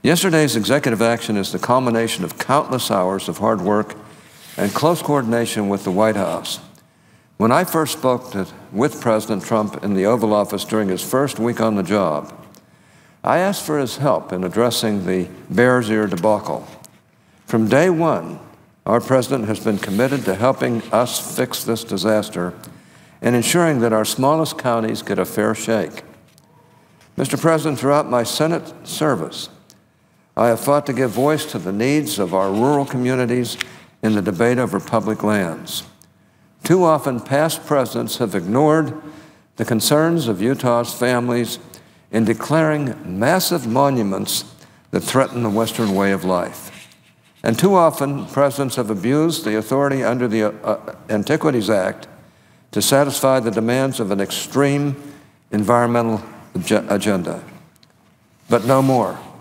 Yesterday's executive action is the culmination of countless hours of hard work and close coordination with the White House. When I first spoke with President Trump in the Oval Office during his first week on the job, I asked for his help in addressing the Bears Ear debacle. From day one, our president has been committed to helping us fix this disaster and ensuring that our smallest counties get a fair shake. Mr. President, throughout my Senate service, I have fought to give voice to the needs of our rural communities in the debate over public lands. Too often, past presidents have ignored the concerns of Utah's families in declaring massive monuments that threaten the Western way of life. And too often, presidents have abused the authority under the Antiquities Act to satisfy the demands of an extreme environmental agenda. But no more.